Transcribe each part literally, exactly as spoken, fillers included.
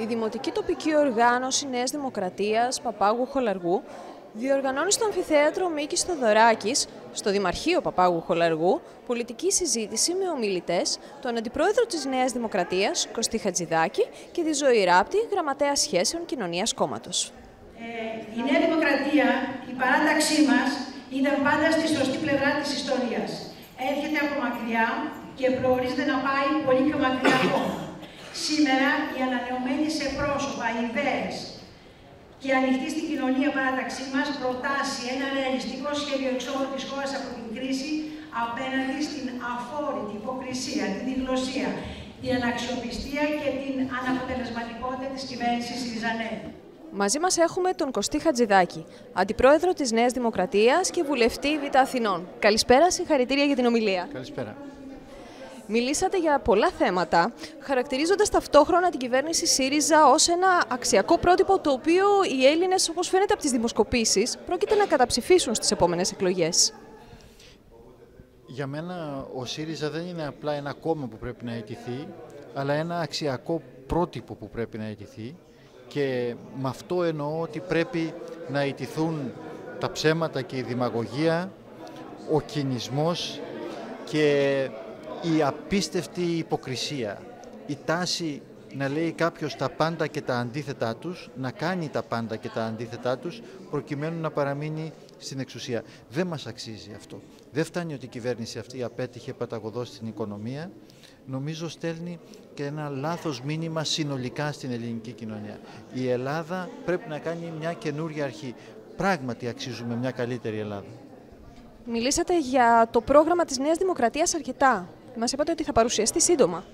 Η Δημοτική Τοπική Οργάνωση Νέας Δημοκρατίας Παπάγου Χολαργού διοργανώνει στο Αμφιθέατρο Μίκης Θοδωράκης, στο Δημαρχείο Παπάγου Χολαργού, πολιτική συζήτηση με ομιλητές, τον Αντιπρόεδρο της Νέας Δημοκρατίας, Κωστή Χατζηδάκη, και τη Ζωή Ράπτη, Γραμματέα Σχέσεων Κοινωνίας Κόμματος. Ε, η Νέα Δημοκρατία, η παράταξή μας, ήταν πάντα στη σωστή πλευρά της ιστορίας. Έρχεται από μακριά και προορίζεται να πάει πολύ πιο μακριά ακόμα. Σήμερα η ανανεωμένη σε πρόσωπα, ιδέες και ανοιχτή στην κοινωνία παράταξή μας προτάσει ένα ρεαλιστικό σχέδιο εξόδου της χώρας από την κρίση απέναντι στην αφόρητη υποκρισία, την διγλωσία, την αναξιοπιστία και την αναποτελεσματικότητα της κυβέρνησης Ριζανέλη. Μαζί μας έχουμε τον Κωστή Χατζηδάκη, Αντιπρόεδρο της Νέας Δημοκρατίας και Βουλευτή Β' Αθηνών. Καλησπέρα, συγχαρητήρια για την ομιλία. Καλησπέρα. Μιλήσατε για πολλά θέματα, χαρακτηρίζοντας ταυτόχρονα την κυβέρνηση ΣΥΡΙΖΑ ως ένα αξιακό πρότυπο, το οποίο οι Έλληνες, όπως φαίνεται από τις δημοσκοπήσεις, πρόκειται να καταψηφίσουν στις επόμενες εκλογές. Για μένα ο ΣΥΡΙΖΑ δεν είναι απλά ένα κόμμα που πρέπει να αιτηθεί, αλλά ένα αξιακό πρότυπο που πρέπει να αιτηθεί, και με αυτό εννοώ ότι πρέπει να αιτηθούν τα ψέματα και η δημαγωγία, ο κινησμός και η απίστευτη υποκρισία. Η τάση να λέει κάποιος τα πάντα και τα αντίθετά τους, να κάνει τα πάντα και τα αντίθετά τους, προκειμένου να παραμείνει στην εξουσία. Δεν μας αξίζει αυτό. Δεν φτάνει ότι η κυβέρνηση αυτή απέτυχε παταγωδώς στην οικονομία. Νομίζω στέλνει και ένα λάθος μήνυμα συνολικά στην ελληνική κοινωνία. Η Ελλάδα πρέπει να κάνει μια καινούργια αρχή. Πράγματι αξίζουμε μια καλύτερη Ελλάδα. Μιλήσατε για το πρόγραμμα της Νέας Δημοκρατίας αρκετά. Μας είπατε ότι θα παρουσιαστεί σύντομα.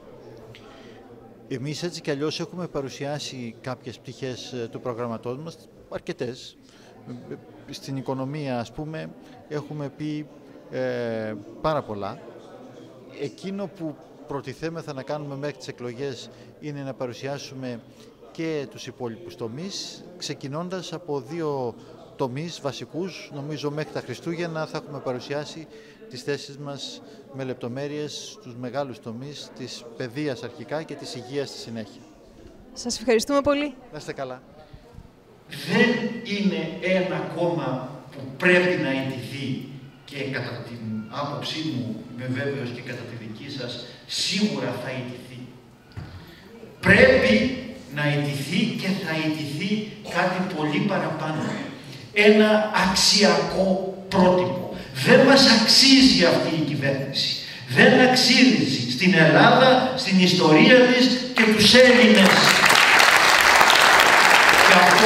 Εμείς έτσι κι αλλιώς έχουμε παρουσιάσει κάποιες πτυχές του προγραμματός μας, αρκετές. Στην οικονομία, ας πούμε, έχουμε πει ε, πάρα πολλά. Εκείνο που προτιθέμεθα να κάνουμε μέχρι τις εκλογές είναι να παρουσιάσουμε και τους υπόλοιπους τομείς, ξεκινώντας από δύο τομείς βασικούς. Νομίζω μέχρι τα Χριστούγεννα θα έχουμε παρουσιάσει τις θέσεις μας με λεπτομέρειες στους μεγάλους τομείς της παιδείας αρχικά και της υγείας στη συνέχεια. Σας ευχαριστούμε πολύ. Να είστε καλά. Δεν είναι ένα κόμμα που πρέπει να αιτηθεί, και κατά την άποψή μου, είμαι βέβαιος και κατά τη δική σας, σίγουρα θα αιτηθεί. Πρέπει να αιτηθεί και θα αιτηθεί κάτι πολύ παραπάνω. Ένα αξιακό πρότυπο. Δεν μας αξίζει αυτή η κυβέρνηση. Δεν αξίζει στην Ελλάδα, στην ιστορία της και τους Έλληνες. Και αυτό,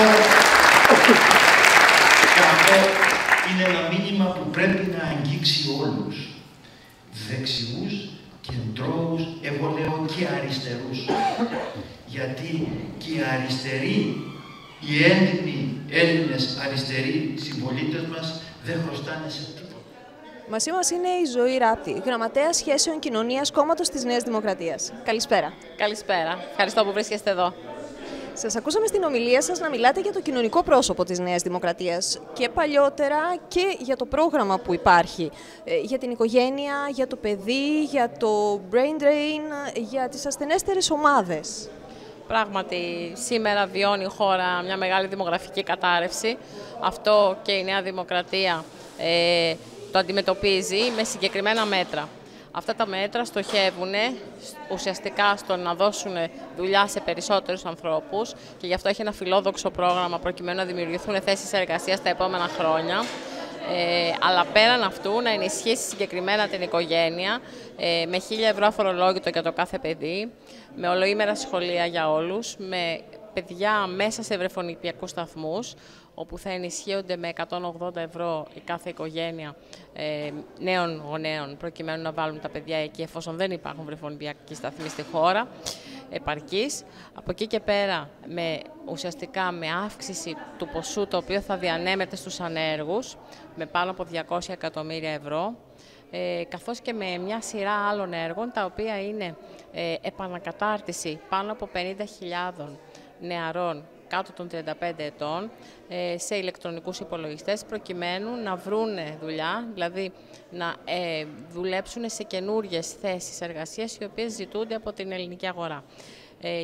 και αυτό είναι ένα μήνυμα που πρέπει να αγγίξει όλους. Δεξιούς, κεντρώους, εγώ λέω και αριστερούς. Γιατί και οι αριστεροί, οι έντιμοι Έλληνες αριστεροί συμπολίτες μας δεν χρωστάνε σε τίποτα. Μαζί μας είναι η Ζωή Ράπτη, Γραμματέα Σχέσεων Κοινωνίας Κόμματος της Νέας Δημοκρατίας. Καλησπέρα. Καλησπέρα. Ευχαριστώ που βρίσκεστε εδώ. Σας ακούσαμε στην ομιλία σας να μιλάτε για το κοινωνικό πρόσωπο της Νέας Δημοκρατίας και παλιότερα και για το πρόγραμμα που υπάρχει, για την οικογένεια, για το παιδί, για το brain drain, για τις ασθενέστερες ομάδες. Πράγματι, σήμερα βιώνει η χώρα μια μεγάλη δημογραφική κατάρρευση. Αυτό και η Νέα Δημοκρατία ε, το αντιμετωπίζει με συγκεκριμένα μέτρα. Αυτά τα μέτρα στοχεύουν ουσιαστικά στο να δώσουν δουλειά σε περισσότερους ανθρώπους και γι' αυτό έχει ένα φιλόδοξο πρόγραμμα προκειμένου να δημιουργηθούν θέσεις εργασίας τα επόμενα χρόνια. Ε, αλλά πέραν αυτού να ενισχύσει συγκεκριμένα την οικογένεια ε, με χίλια ευρώ αφορολόγητο για το κάθε παιδί, με ολοήμερα σχολεία για όλους, με παιδιά μέσα σε βρεφονιπιακούς σταθμούς, όπου θα ενισχύονται με εκατόν ογδόντα ευρώ η κάθε οικογένεια ε, νέων γονέων, προκειμένου να βάλουν τα παιδιά εκεί, εφόσον δεν υπάρχουν βρεφονιπιακοί σταθμοί στη χώρα επαρκής. Από εκεί και πέρα, με, ουσιαστικά με αύξηση του ποσού το οποίο θα διανέμεται στους ανέργους, με πάνω από διακόσια εκατομμύρια ευρώ, ε, καθώς και με μια σειρά άλλων έργων, τα οποία είναι ε, επανακατάρτιση πάνω από πενήντα χιλιάδες νεαρών κάτω των τριάντα πέντε ετών σε ηλεκτρονικούς υπολογιστές, προκειμένου να βρούνε δουλειά, δηλαδή να ε, δουλέψουν σε καινούριες θέσεις εργασίας οι οποίες ζητούνται από την ελληνική αγορά. Ε, για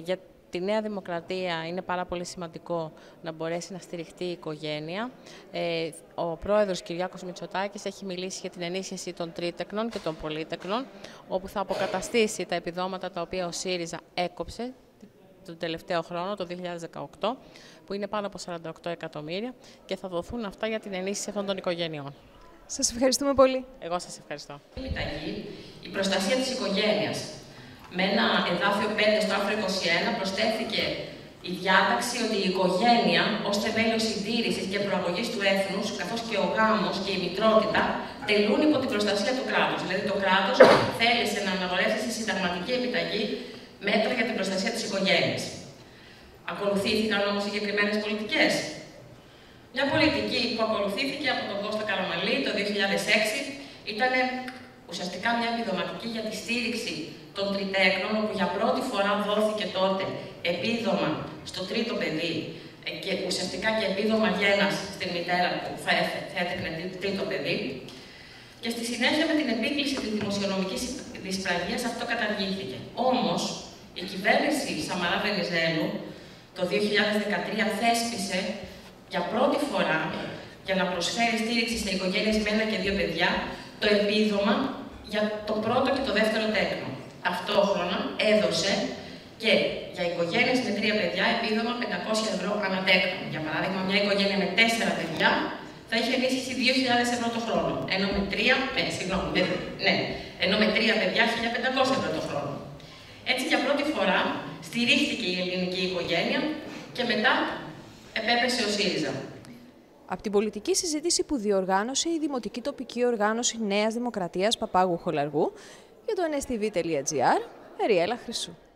τη Νέα Δημοκρατία είναι πάρα πολύ σημαντικό να μπορέσει να στηριχτεί η οικογένεια. Ε, ο πρόεδρος Κυριάκος Μητσοτάκης έχει μιλήσει για την ενίσχυση των τρίτεκνων και των πολύτεκνων, όπου θα αποκαταστήσει τα επιδόματα τα οποία ο ΣΥΡΙΖΑ έκοψε τον τελευταίο χρόνο, το δύο χιλιάδες δεκαοκτώ, που είναι πάνω από σαράντα οκτώ εκατομμύρια, και θα δοθούν αυτά για την ενίσχυση αυτών των οικογενειών. Σας ευχαριστούμε πολύ. Εγώ σας ευχαριστώ. Η επιταγή, η προστασία της οικογένειας. Με ένα εδάφιο πέντε στο άρθρο είκοσι ένα προσθέθηκε η διάταξη ότι η οικογένεια ως θεμέλιο συντήρησης και προαγωγής του έθνους, καθώς και ο γάμος και η μητρότητα, τελούν υπό την προστασία του κράτους. Δηλαδή το κράτος θέλησε να αναγορεύσει στη συνταγματική επιταγή μέτρα για την προστασία της οικογένειας. Ακολουθήθηκαν όμως συγκεκριμένες πολιτικές. Μια πολιτική που ακολουθήθηκε από τον Κώστα Καραμανλή το δύο χιλιάδες έξι ήταν ουσιαστικά μια επιδοματική για τη στήριξη των τριτέκνων, όπου για πρώτη φορά δόθηκε τότε επίδομα στο τρίτο παιδί και ουσιαστικά και επίδομα γένας στην μητέρα που θα έτεκνε τρίτο παιδί. Και στη συνέχεια με την επίκληση της δημοσιονομικής δυσπραγίας αυτό καταργήθηκε. Όμως, η κυβέρνηση Σαμαρά Βενιζέλου το δύο χιλιάδες δεκατρία θέσπισε για πρώτη φορά, για να προσφέρει στήριξη σε οικογένειες με ένα και δύο παιδιά, το επίδομα για το πρώτο και το δεύτερο τέκνο. Ταυτόχρονα έδωσε και για οικογένειες με τρία παιδιά επίδομα πεντακόσια ευρώ ανά τέκνο. Για παράδειγμα, μια οικογένεια με τέσσερα παιδιά θα είχε ενίσχυση δύο χιλιάδες ευρώ το χρόνο. Ενώ με τρία, ναι, συγγνώμη, με, ναι, ενώ με τρία παιδιά χίλια πεντακόσια ευρώ το χρόνο. Έτσι, για πρώτη φορά στηρίχθηκε η ελληνική οικογένεια και μετά επέπεσε ο ΣΥΡΙΖΑ. Από την πολιτική συζήτηση που διοργάνωσε η Δημοτική Τοπική Οργάνωση Νέας Δημοκρατίας Παπάγου Χολαργού, για το εν ες τι βι τελεία τζι άρ, Εριέλα Χρυσού.